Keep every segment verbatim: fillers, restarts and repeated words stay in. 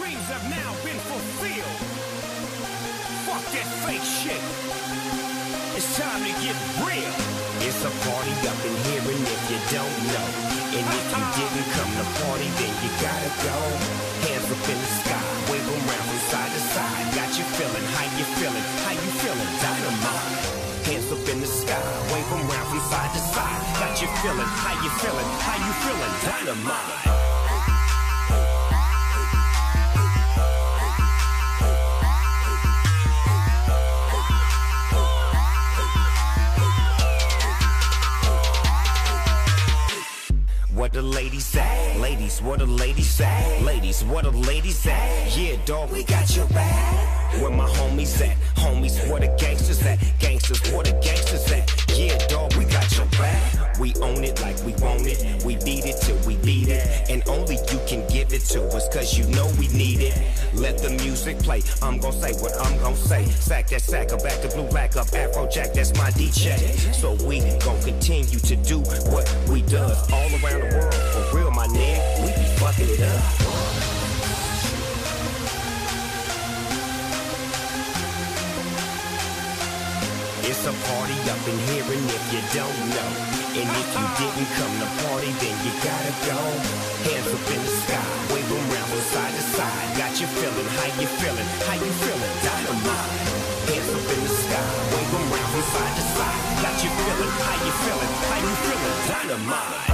dreams have now been fulfilled. Fuck that fake shit. It's time to get real. It's a party up in here, and if you don't know, and if you didn't come to party, then you gotta go. Hands up in the sky, wave 'em round from side to side. Got you feeling, how you feeling, how you feeling, dynamite. Hands up in the sky, wave 'em round from side to side. Got you feeling, how you feeling, how you feeling, dynamite. What the ladies at? Ladies, what the ladies at? Ladies, what the ladies at? Yeah, dog, we got your back. Where my homies at? Homies, where the gangsters at? Gangsters, where the gangsters at? Yeah, dog, we got your back. We own it like we want it. We beat it till we beat it. And only you can give it to us, cause you know we need it. Let the music play. I'm gon' say what I'm gon' say. Sack that sack up, back to blue, black up, Afrojack, that's my D J. So we gon' continue to do what we does all around the world. For real, my nigga, we be fucking it up. It's a party up in here, and if you don't know, and if you didn't come to party, then you gotta go. Hands up in the sky, wave 'em round from side to side. Got you feeling, how you feeling, how you feeling, dynamite. Hands up in the sky, wave 'em round from side to side. Got you feeling, how you feeling, how you feeling, dynamite.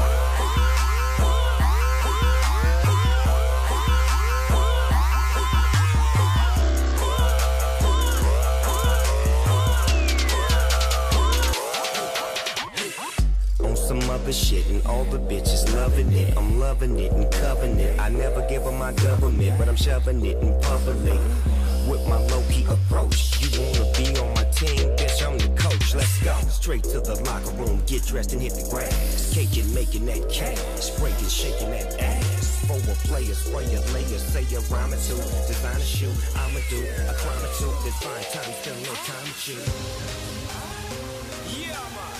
Some other shit and all the bitches loving it. I'm loving it and covering it. I never give them my government, but I'm shoving it in public with my low-key approach. You wanna be on my team, bitch, I'm the coach. Let's go straight to the locker room, get dressed and hit the grass. Caking, making that cash, breaking, shaking that ass. For a player, spray a layer, say a rhyme or two. Design a shoe, I'ma do a crime or two. Then find time, spend no time with you. Yeah, man.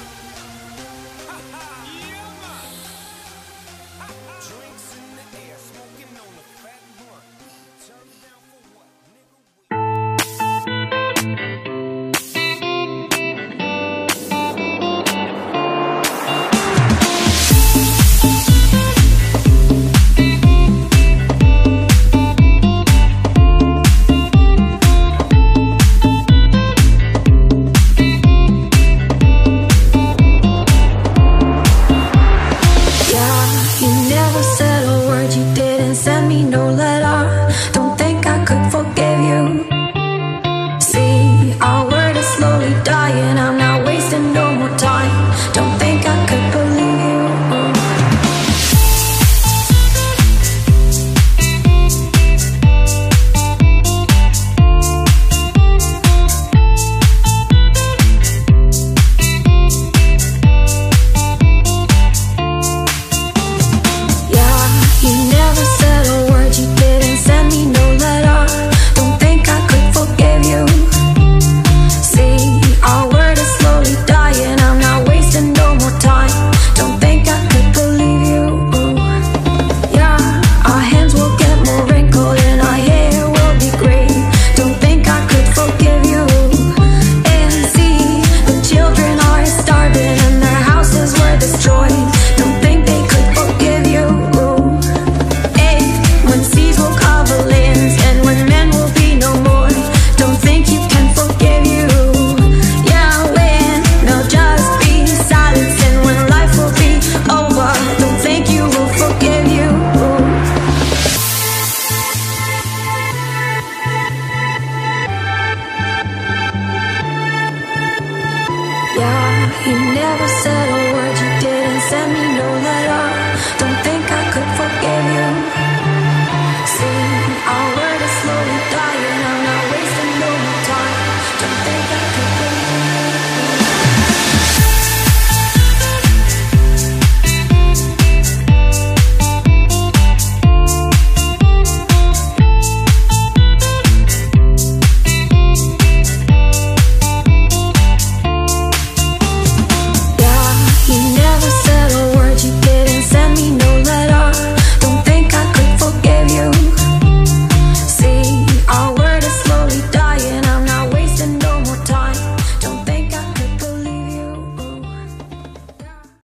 Drinks in the air, smoking on the fat blunt. Turn down for what, You never said a word, you didn't send me